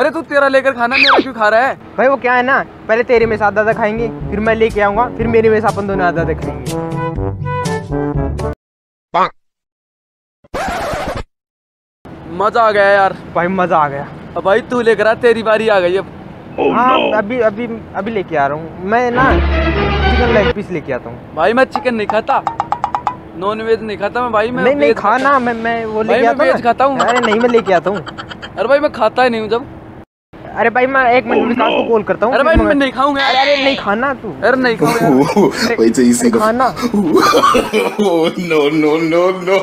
अरे तू तेरा लेकर खाना, मेरा क्यों खा रहा है? भाई वो क्या है ना, पहले तेरे में से आधा खाएंगे, फिर मैं लेके आऊंगा, फिर मेरे में से अपन दोनों आधा खाएंगे। मजा आ गया यार भाई, मजा आ गया। अब भाई तू लेकर आ, तेरी बारी आ गई अब। हाँ अभी लेके आ रहा हूँ मैं ना, चिकन लेग पीस लेके आता हूँ। भाई मैं चिकन नहीं खाता, नॉन वेज नहीं खाता मैं भाई। मैं नहीं खाना, मैं वो लेके आता हूँ, खाता हूँ। अरे नहीं, मैं लेके आता हूँ। अरे भाई मैं खाता ही नहीं हूँ जब। अरे भाई मैं 1 मिनट विकास को कॉल करता हूँ। अरे भाई मैं नहीं खाऊंगा। अरे नहीं खाना तू। अरे नहीं खाऊंगा खाना। नो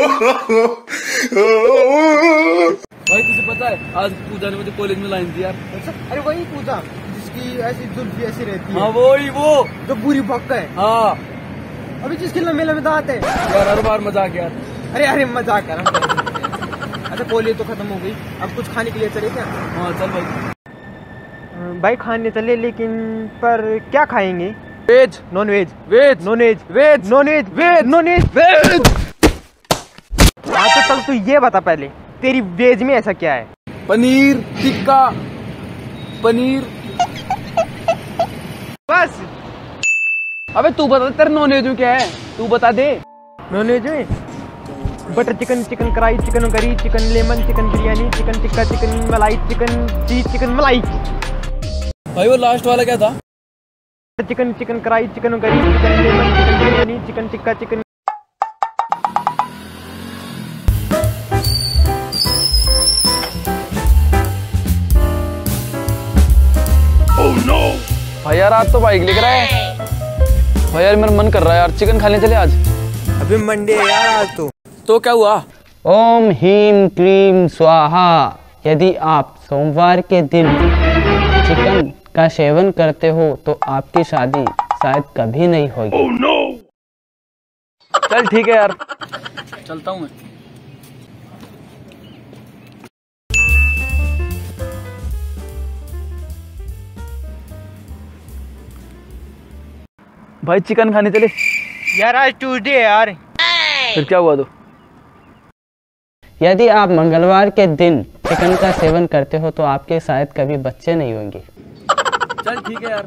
भाई तुझे पता है आज पूजा ने मुझे कॉलेज में लाइन दी यार। अरे वही पूजा जिसकी ऐसी जुल्फी ऐसी रहती है। हाँ वही, वो जो पूरी भक्का है। हाँ अभी जिसके मेले में दांत है यार, हर बार मजाक यार। अरे मजाक कर रहा हूँ। अच्छा कॉलेज तो खत्म हो गई, अब कुछ खाने के लिए चले क्या? हाँ चल भाई। भाई खाने चले, लेकिन पर क्या खाएंगे? Veg, non veg? Veg, non veg, veg, non veg, veg, non veg, veg. हाँ तो चल तू ये बता पहले, तेरी वेज में ऐसा क्या है? पनीर टिक्का, पनीर बस। अबे तू बता तेरा नॉन वेज में क्या है, तू बता दे। नॉन वेज में butter chicken, chicken kadai, chicken curry, chicken lemon, chicken biryani, chicken tikka, chicken malai, chicken cheese, chicken malai. भाई वो लास्ट वाला क्या था? Chicken, chicken kadai, chicken curry, chicken lemon, chicken biryani, chicken tikka, chicken. Oh no भाई यार, आज तो बाइक लेकर आए भाई यार, मेरा मन कर रहा है यार, चिकन खाने चले आज। अभी मंडे है यार आज तो क्या हुआ? ओम ह्रीम क्लीम स्वाहा। यदि आप सोमवार के दिन चिकन का सेवन करते हो तो आपकी शादी शायद कभी नहीं होगी। oh, no! चल ठीक है यार, चलता हूँ मैं। भाई चिकन खाने चले यार, आज ट्यूसडे है यार। फिर क्या हुआ? तो यदि आप मंगलवार के दिन चिकन का सेवन करते हो तो आपके शायद कभी बच्चे नहीं होंगे। चल ठीक है यार।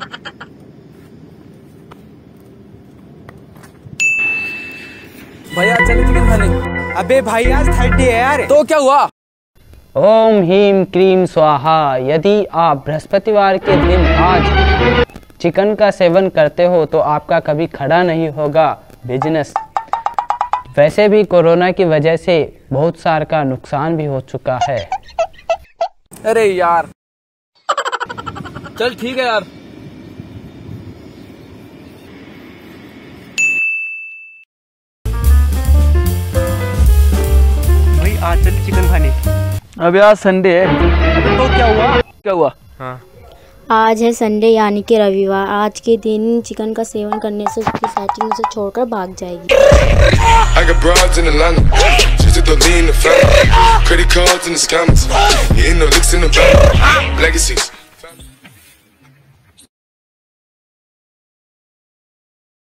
भाई आज चले चिकन खाने। अबे भाई आज थर्सडे है यार। तो क्या हुआ? ओम ह्रीम क्लीम स्वाहा। यदि आप बृहस्पतिवार के दिन आज चिकन का सेवन करते हो तो आपका कभी खड़ा नहीं होगा बिजनेस। वैसे भी कोरोना की वजह से बहुत सार का नुकसान भी हो चुका है। अरे यार चल ठीक है यार। भाई आज चल चिकन खाने। अबे आज संडे है। तो क्या हुआ? क्या हुआ? हाँ आज है संडे यानी कि रविवार। आज के दिन चिकन का सेवन करने से उसकी सेटिंग उसे छोड़कर भाग जाएगी। I got broads in Atlanta, just to lean the family, credit cards in the scammers, hitting the licks in the bank, legacies.